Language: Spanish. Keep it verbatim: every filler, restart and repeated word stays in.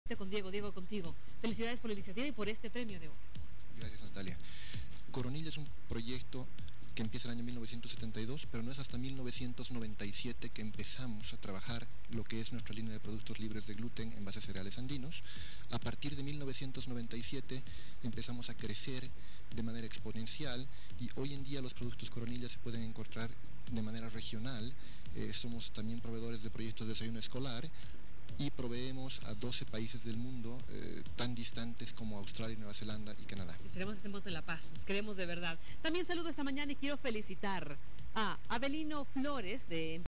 con Diego. Diego, contigo. Felicidades por la iniciativa y por este premio de hoy. Gracias, Natalia. Coronilla es un proyecto que empieza el año mil novecientos setenta y dos, pero no es hasta mil novecientos noventa y siete que empezamos a trabajar lo que es nuestra línea de productos libres de gluten en base a cereales andinos. A partir de mil novecientos noventa y siete empezamos a crecer de manera exponencial y hoy en día los productos Coronilla se pueden encontrar de manera regional. Eh, somos también proveedores de proyectos de desayuno escolar y proveemos a doce países del mundo eh, tan distantes como Australia, Nueva Zelanda y Canadá. Esperemos que estemos en La Paz, nos queremos de verdad. También saludo esta mañana y quiero felicitar a Abelino Flores de